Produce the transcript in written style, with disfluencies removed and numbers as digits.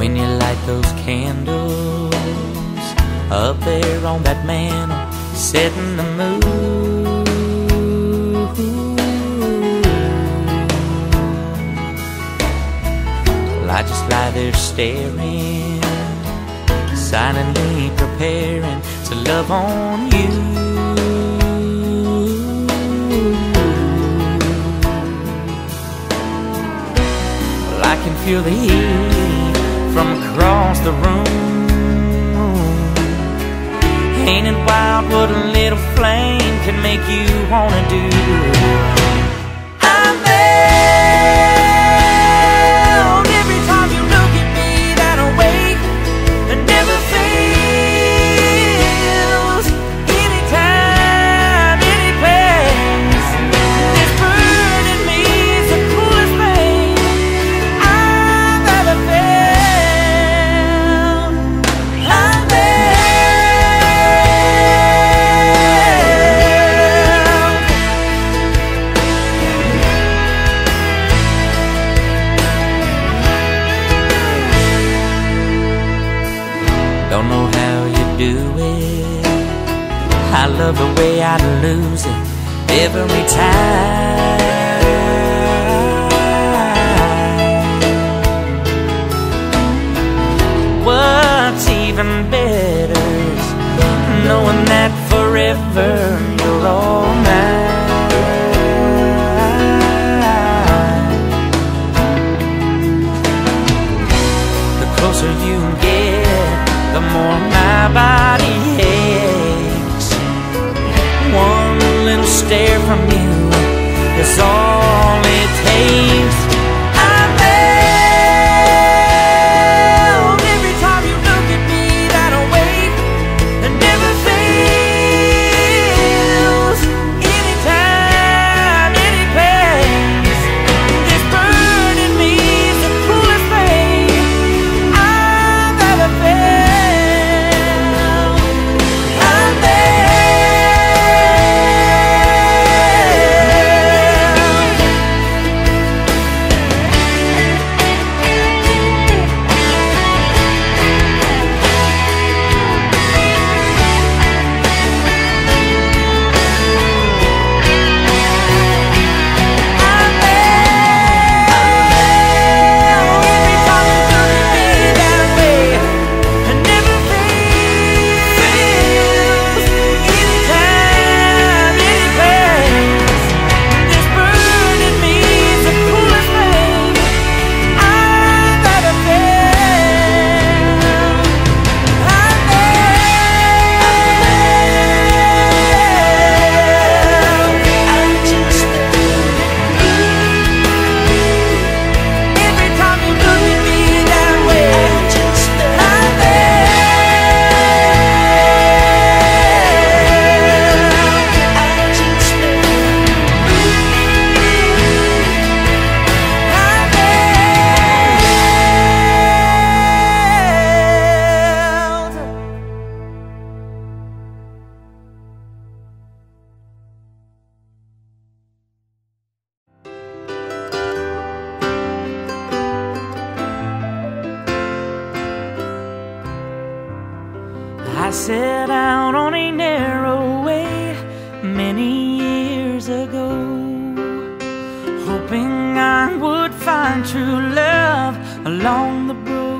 when you light those candles up there on that mantle, setting the mood. Well, I just lie there staring, silently preparing to love on you. Well, I can feel the heat from across the room. Ain't it wild what a little flame can make you wanna do? I'm bound every time you look at me that way. It never fails, anytime, any place. This burn in me is the coolest thing I've ever felt. I'm don't know how you do it. I love the way I lose it every time. What's even better is knowing that forever you're all mine. The closer you get, the more my body aches. One little stare from you is all it takes. I'm bound every time you look at me that way. It never fails, anytime, any place. This burn in me is the coolest thing I've ever felt. I'm I set out on a narrow way many years ago, hoping I would find true love along the broad